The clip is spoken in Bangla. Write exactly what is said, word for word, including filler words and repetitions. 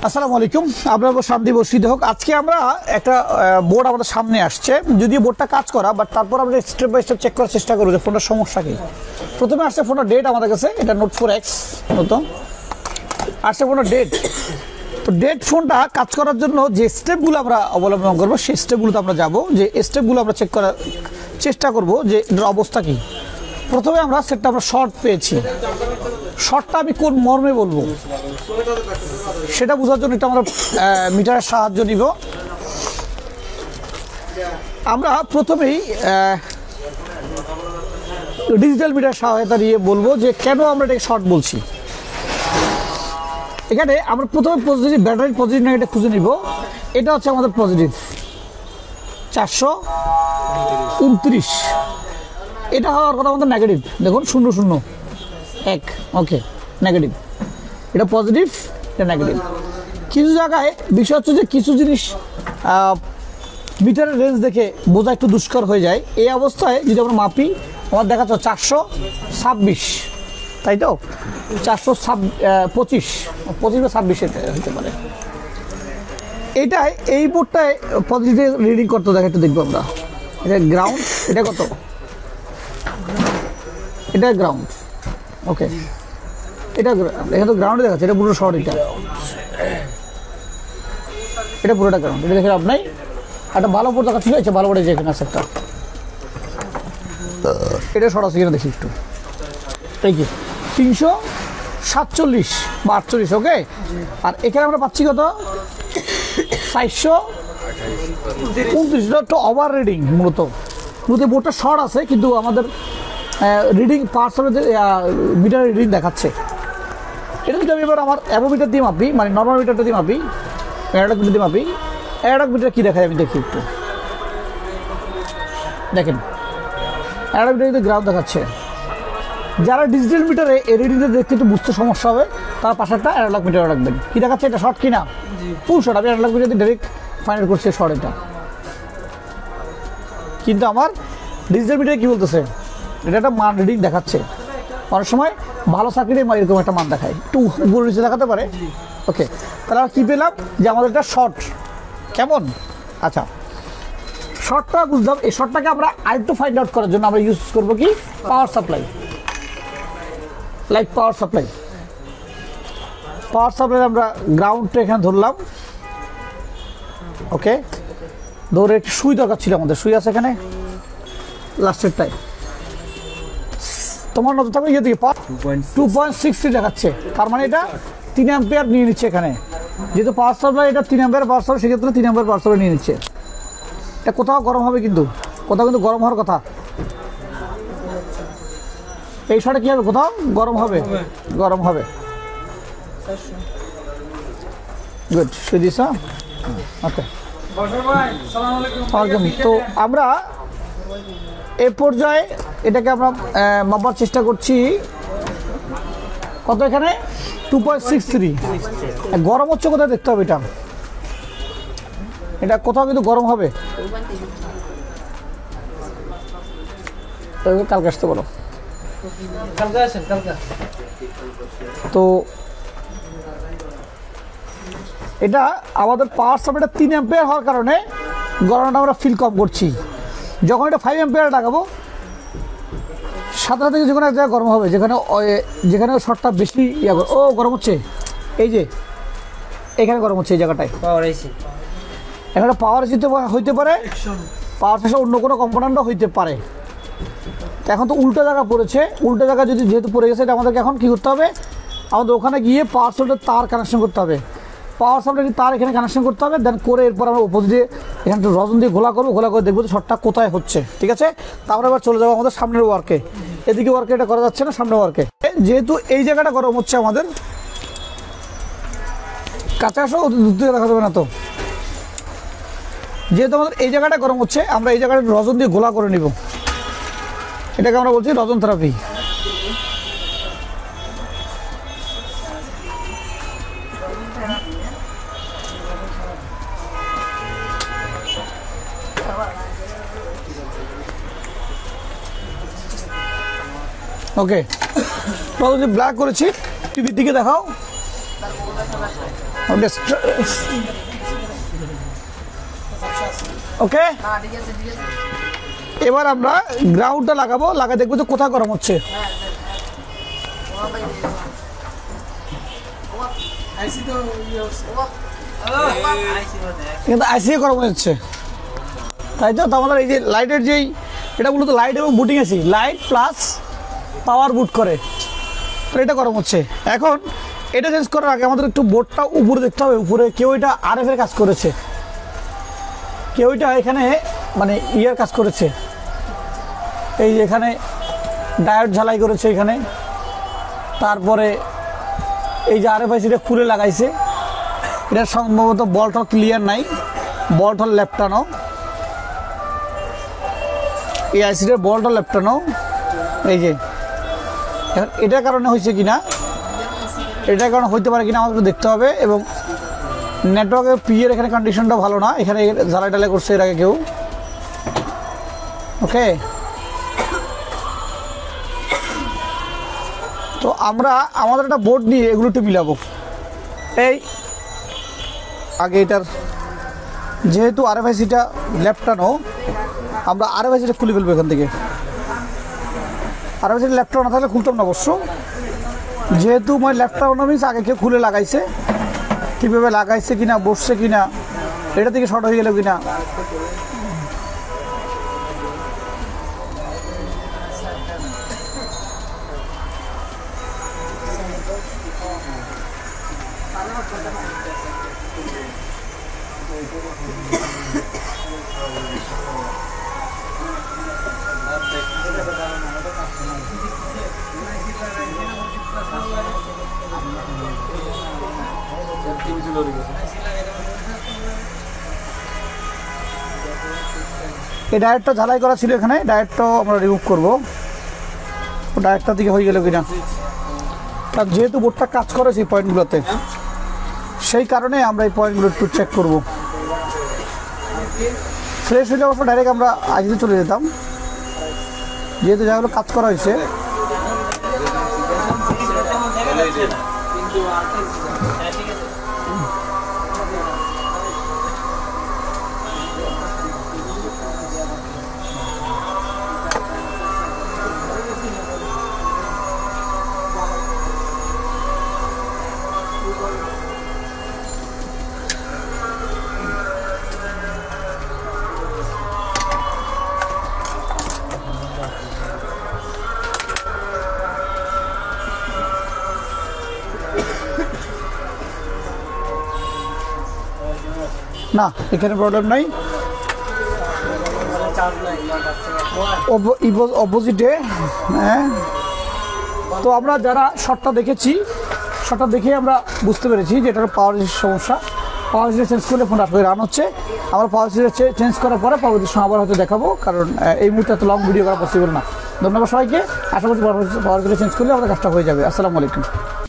আসসালামু আলাইকুম, আপনার শান্তি বর্ষিত হোক। আজকে আমরা একটা বোর্ড আমাদের সামনে আসছে, যদিও বোর্ডটা কাজ করা, বাট তারপর আমরা স্টেপ বাই স্টেপ চেক করার চেষ্টা করবো যে ফোনটার সমস্যা কি। প্রথমে আসছে ফোনটার ডেট আমাদের কাছে, এটা নোট ফোর এক্স নতুন আসছে ফোনটার ডেট। তো ডেট ফোনটা কাজ করার জন্য যে স্টেপগুলো আমরা অবলম্বন করবো সেই স্টেপগুলোতে আমরা যাব, যে স্টেপগুলো আমরা চেক করার চেষ্টা করব যে এটার অবস্থা কী। প্রথমে আমরা সেটটা আমরা শর্ট পেয়েছি, শর্টটা আমি কোন মর্মে বলবো সেটা বোঝার জন্য এটা আমরা মিটারের সাহায্য নিব। আমরা প্রথমেই ডিজিটাল মিটার সহায়তা নিয়ে বলবো যে কেন আমরা এটাকে শর্ট বলছি। এখানে আমরা প্রথমে পজিটিভ ব্যাটারির পজিটিভ নেগেটিভ খুঁজে নিব। এটা হচ্ছে আমাদের পজিটিভ চারশো উনত্রিশ, এটা হওয়ার কথা আমাদের নেগেটিভ, দেখুন শূন্য শূন্য এক, ওকে নেগেটিভ। এটা পজিটিভ, এটা নেগেটিভ। কিছু জায়গায় বিষয় হচ্ছে যে কিছু জিনিস মিটারের রেঞ্জ দেখে বোঝা একটু দুষ্কর হয়ে যায়। এই অবস্থায় যদি আমরা মাপি, আমার দেখাচ্ছে চারশো ছাব্বিশ, তাই তো চারশো ছাব পঁচিশ পঁচিশ বা ছাব্বিশ হতে পারে। এটাই এই বোর্ডটায় পজিটিভ রিডিং করতে দেখা একটু দেখবো আমরা। এটা গ্রাউন্ড, এটা কত, এটা গ্রাউন্ড, ওকে এটা এখানে তো গ্রাউন্ডে দেখাচ্ছে, এটা পুরো শর্ট, এটা এটা পুরোটা গ্রাউন্ড। এটা দেখে আপনার একটা ভালো বোর্ড দেখাচ্ছিল, এটা ভালো বোর্ডে যে এখানে আছে একটা, এটা শর্ট আছে কিনা দেখি একটু। এই কি তিনশো সাতচল্লিশ বা আটচল্লিশ, ওকে। আর এখানে আমরা পাচ্ছি কত, চারশো উনত্রিশ, একটু ওভার রিডিং। মূলত মূলত বোর্ডটা শর্ট আছে কিন্তু আমাদের রিডিং পার্সেন্ট মিটার রিডিং দেখাচ্ছে। এটা যদি আমি এবার আমার অ্যাভো মিটার দিয়ে মাপি, মানে নর্মাল মিটারটা দিয়ে মাপি, অ্যাডক মিটার দিয়ে মাপি, অ্যাডক মিটার কী দেখায় আমি দেখি একটু। দেখেন অ্যাডক মিটার কিন্তু গ্রাউন্ড দেখাচ্ছে। যারা ডিজিটাল মিটারে এই রিডিংটা দেখতে একটু বুঝতে সমস্যা হবে তারা পাশেরটা অ্যানালগ মিটার রাখবেন। কী দেখাচ্ছে, এটা শর্ট কিনা, ফুল শর্ট। আমি অ্যানালগ মিটার দিয়ে ডাইরেক্ট ফাইনাল করছি শর্ট এটা, কিন্তু আমার ডিজিটাল মিটারে কী বলতেছে, এটা একটা মান রিডিং দেখাচ্ছে। অনেক সময় ভালো সার্কিটে এরকম একটা মান দেখায়, একটু উপরে নিচে দেখাতে পারে, ওকে। তাহলে আমরা কী পেলাম যে আমাদের এটা শর্ট। কেমন, আচ্ছা শর্টটা বুঝলাম। এই শর্টটাকে আমরা আরেকটু ফাইন্ড আউট করার জন্য আমরা ইউজ করবো কি, power supply, like power supply. Power supply আমরা গ্রাউন্ডটা এখানে ধরলাম, ওকে। ধরে একটু সুই দরকার ছিল আমাদের, সুই আছে এখানে লাস্টেরটাই। তোমার নজর থাকবে ইয়ে দিকে টু পয়েন্ট সিক্স থ্রি দেখাচ্ছে, তার মানে এটা তিন অ্যাম্পিয়ার নিয়ে নিচ্ছে এখানে। যেহেতু পাওয়ার সাপ্লাই এটা তিন অ্যাম্পিয়ার পাওয়ার সাপ্লাই, সেক্ষেত্রে তিন অ্যাম্পিয়ার পাওয়ার সাপ্লাই নিয়ে নিচ্ছে। এটা কোথাও গরম হবে, কিন্তু কোথাও কিন্তু গরম হওয়ার কথা। এই শটে কী হবে, কোথাও গরম হবে, গরম হবে। Good, so this, okay. তো আমরা এ পর্যায়ে এটাকে আমরা মাপার চেষ্টা করছি কত, এখানে টু পয়েন্ট সিক্স থ্রি। গরম হচ্ছে কোথায় দেখতে হবে, এটা এটা কোথাও কিন্তু গরম হবে। কালকে আসতে বলো, তো এটা আমাদের পাওয়ার সাপ্লাইটা তিন অ্যাম্পিয়ার হওয়ার কারণে গরমটা আমরা ফিল কম করছি। যখন এটা ফাইভ অ্যাম্পিয়ার লাগাবো, সাথে সাথে যে কোনো এক জায়গায় গরম হবে, যেখানে যেখানে শর্টটা বেশি ইয়া ও গরম হচ্ছে। এই যে এখানে গরম হচ্ছে, এই জায়গাটায় পাওয়ার এসি, এখানে পাওয়ার এসি হইতে পারে, পাওয়ার এসে অন্য কোনো কম্পোনেন্টও হইতে পারে। এখন তো উল্টো জায়গা পড়েছে, উল্টো জায়গা যদি যেহেতু পড়ে গেছে, এটা আমাদেরকে এখন কী করতে হবে, আমাদের ওখানে গিয়ে পাওয়ার সাপ্লাইয়ের তার কানেকশন করতে হবে। পাওয়ার সাপ্লাইয়ের তার এখানে কানেকশন করতে হবে, দেন করে এরপর আমরা অপোজিটে এখানে রজন দিয়ে ঘোলা করবো, ঘোলা করে দেখবো যে শর্টটা কোথায় হচ্ছে, ঠিক আছে। তারপরে এবার চলে যাবো আমাদের সামনের ওয়ার্কে। এদিকে ওয়ার্কে এটা করা যাচ্ছে না, সামনের ওয়ার্কে। যেহেতু এই জায়গাটা গরম হচ্ছে আমাদের, কাছে আসো, দূর থেকে দেখা যাবে না তো। যেহেতু আমাদের এই জায়গাটা গরম হচ্ছে, আমরা এই জায়গাটা রজন দিয়ে ঘোলা করে নিব। এটাকে আমরা বলছি রজন থেরাপি। ওকে, ব্ল্যাক করেছি, টিভির দিকে দেখাও। ওকে, এবার আমরা গ্রাউন্ডটা লাগাবো, লাগাই দেখবো যে কোথায় গরম হচ্ছে। কিন্তু আইসি গরম হচ্ছে, তাই তো? তো আমাদের এই যে লাইটের যেই, এটা মূলত লাইট এবং booting AC, light plus power boot করে, তো এটা গরম হচ্ছে। এখন এটা চেঞ্জ করার আগে আমাদের একটু বোর্ডটা উপরে দেখতে হবে। উপরে কেউ এটা আর এফ এর কাজ করেছে, কেউ এটা এখানে মানে ইয়ার কাজ করেছে, এই যে এখানে ডায়োড ঝালাই করেছে এখানে, তারপরে এই যে আর এফ আইসিটা খুলে লাগাইছে। এটা সম্ভবত বলটা ক্লিয়ার নাই, বলটা লেপটানো, এই আইসিটার বলটা লেপটানো। এই যে এখন এটার কারণে হয়েছে কিনা, এটার কারণে হইতে পারে কিনা আমাদের দেখতে হবে। এবং নেটওয়ার্কের পিএর এখানে কন্ডিশনটা ভালো না, এখানে ঝালাই টালাই করছে এর আগে কেউ। ওকে, তো আমরা আমাদের একটা বোর্ড নিয়ে এগুলো একটু মিলাবো। এই আগে এটার যেহেতু আর এফ আইসিটা লেফটানো, আমরা আর এফ আইসিটা খুলে ফেলবো এখান থেকে। আর এফ আইসিটা লেফটানো না থাকলে খুলতাম না অবশ্য, যেহেতু মানে লেফটানো মিনস আগে কেউ খুলে লাগাইছে, কীভাবে লাগাইছে কিনা, বসছে কিনা, এটা থেকে শর্ট হয়ে গেল কিনা। এই ডায়েটটা ঝালাই করা ছিল এখানে, ডায়েটটাও আমরা রিমুভ করবো। ডায়েটটা থেকে হয়ে গেল কিনা, কারণ যেহেতু বোর্ডটা কাজ করেছে এই পয়েন্টগুলোতে, সেই কারণে আমরা এই পয়েন্টগুলো একটু চেক করবো। ফ্রেশ হলে অবশ্য ডাইরেক্ট আমরা আইসিতে চলে যেতাম, যেহেতু জায়গাগুলো কাজ করা হয়েছে। না, এখানে প্রবলেম নাই, অপোজিটে। হ্যাঁ, তো আমরা যারা শর্টটা দেখেছি, শর্টটা দেখে আমরা বুঝতে পেরেছি যে এটার পাওয়ার সমস্যা। পাওয়ার সিস্টেম চেঞ্জ করলে ফোনটা আসলে রান হচ্ছে। আমরা পাওয়ার সিস্টেম চেঞ্জ করার পরে পরবর্তী সময় আবার হয়তো দেখাবো, কারণ এই মুহূর্তে এত লং ভিডিও করা পসিবল না। ধন্যবাদ সবাইকে। আশা করছি পাওয়ার সিস্টেম চেঞ্জ করলে আমাদের কাজটা হয়ে যাবে। আসসালামু আলাইকুম।